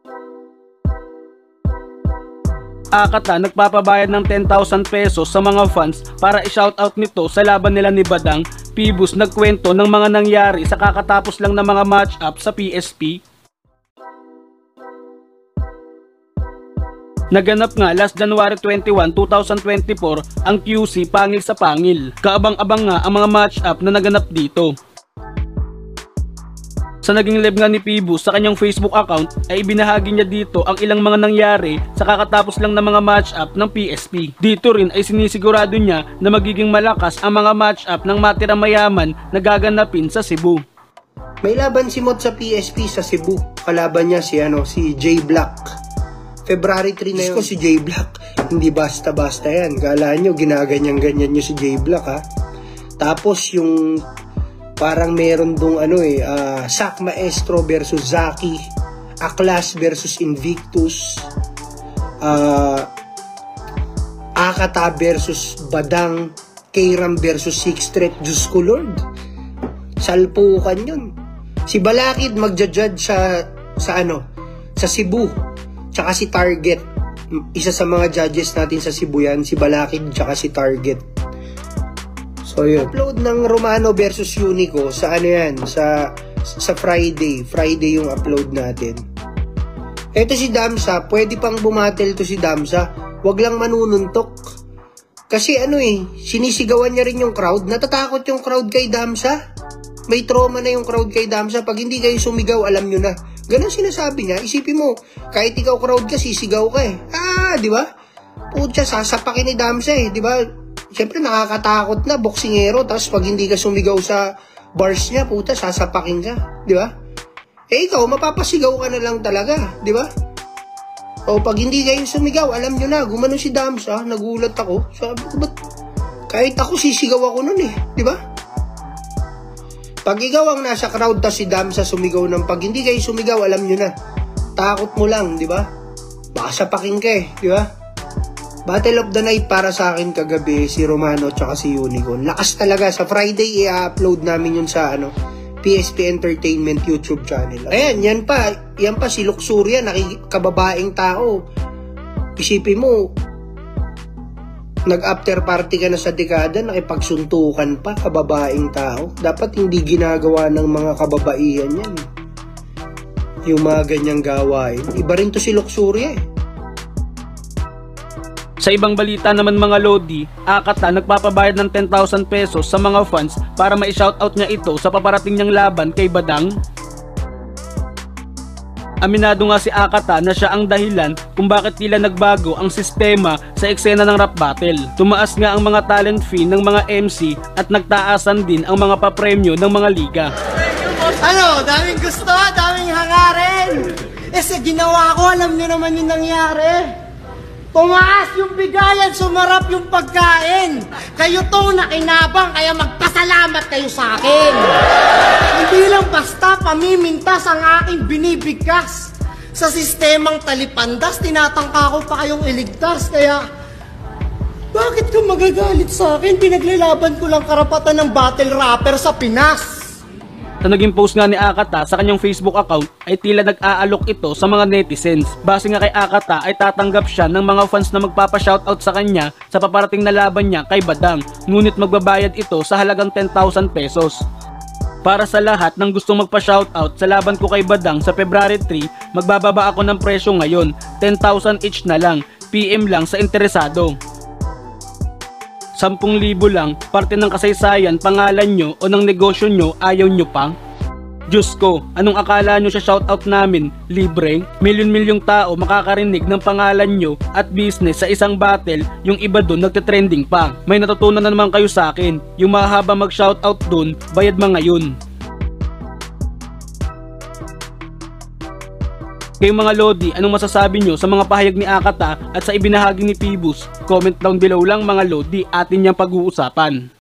Akata nagpapabayad ng 10,000 pesos sa mga fans para i-shoutout nito sa laban nila ni Badang. Phoebus nagkwento ng mga nangyari sa kakatapos lang ng mga match-up sa PSP. Naganap nga last January 21, 2024 ang QC Pangil sa Pangil. Kaabang-abang nga ang mga match-up na naganap dito. Sa naging live nga ni Phoebus sa kanyang Facebook account ay ibinahagi niya dito ang ilang mga nangyari sa kakatapos lang ng mga match-up ng PSP. Dito rin ay sinisigurado niya na magiging malakas ang mga match-up ng matirang mayaman na gaganapin sa Cebu. May laban si Mod sa PSP sa Cebu. Kalaban niya si J Black. February 3 na yun. Si J Black, hindi basta-basta yan. Kala nyo, ginaganyan-ganyan nyo si J Black ha. Tapos yung parang meron dong Sak Maestro versus Zaki, Aklas versus Invictus, Akata versus Badang, Kairam versus Six Street. Diyos ko Lord, salpukan yun. Si Balakid magja-judge sa Cebu, tsaka si Target. Isa sa mga judges natin sa Cebu yan, si Balakid tsaka si Target. So yun. Upload ng Romano versus Unico sa sa Friday yung upload natin. Eto si Damsa, pwede pang bumatel to si Damsa, wag lang manununtok. Kasi sinisigawan niya rin yung crowd, natatakot yung crowd kay Damsa. May trauma na yung crowd kay Damsa, pag hindi kayo sumigaw, alam nyo na. Ganun sinasabi niya, isipin mo, kahit ikaw crowd ka, sisigaw ka di ba? Putya, sasapakin ni Damsa di ba? Siyempre nakakatakot na, boksingero, tapos pag hindi ka sumigaw sa bars niya, puta, sasapakin ka, di ba? Ikaw, mapapasigaw ka na lang talaga, di ba? O pag hindi kayo sumigaw, alam nyo na, gumano si Damsa, nagulat ako, sabi ko, ba't kahit ako sisigaw ako nun di ba? Pag ikaw ang nasa crowd, tapos si Damsa sumigaw ng pag hindi kayo sumigaw, alam nyo na, takot mo lang, di ba? Baka sapakin ka di ba? Battle of the Night para sa akin kagabi, si Romano tsaka si Unicorn. Lakas talaga. Sa Friday, i-upload namin yun sa PSP Entertainment YouTube channel. Ayan, yan pa si Luxuria, nakikababaeng tao. Isipin mo, nag-after party ka na sa dekada, nakipagsuntukan pa, kababaeng tao. Dapat hindi ginagawa ng mga kababaihan yan. Yung mga ganyang gawain. Iba rin to si Luxuria Sa ibang balita naman mga Lodi, Akata nagpapabayad ng 10,000 pesos sa mga fans para ma-shoutout niya ito sa paparating niyang laban kay Badang. Aminado nga si Akata na siya ang dahilan kung bakit tila nagbago ang sistema sa eksena ng rap battle. Tumaas nga ang mga talent fee ng mga MC at nagtaasan din ang mga papremyo ng mga liga. Daming gusto, daming hangarin. Sa ginawa ko, alam niyo naman yung nangyari. Tumaas yung bigayan, sumarap yung pagkain. Kayo to nakinabang, kaya magpasalamat kayo sa akin. Hindi lang basta pamimintas ang aking binibigkas. Sa sistemang talipandas, tinatangka ko pa kayong iligtas. Kaya, bakit ka magagalit sa akin? Pinaglalaban ko lang karapatan ng battle rapper sa Pinas. Sa naging post nga ni Akata sa kanyang Facebook account ay tila nag-aalok ito sa mga netizens. Base nga kay Akata ay tatanggap siya ng mga fans na magpapa-shoutout sa kanya sa paparating na laban niya kay Badang, ngunit magbabayad ito sa halagang 10,000 pesos. Para sa lahat ng gustong magpa-shoutout sa laban ko kay Badang sa February 3, magbababa ako ng presyo ngayon, 10,000 each na lang, PM lang sa interesado. 10,000 lang, parte ng kasaysayan, pangalan nyo o ng negosyo nyo, ayaw nyo pa? Diyos ko, anong akala nyo sa shoutout namin? Libre? Milyon-milyong tao makakarinig ng pangalan nyo at business sa isang battle, yung iba dun nagtitrending pa. May natutunan na naman kayo sa akin, yung mahaba mag-shoutout dun, bayad mga ngayon. Kayo mga Lodi, anong masasabi nyo sa mga pahayag ni Akata at sa ibinahagi ni Phoebus? Comment down below lang mga Lodi, atin niyang pag-uusapan.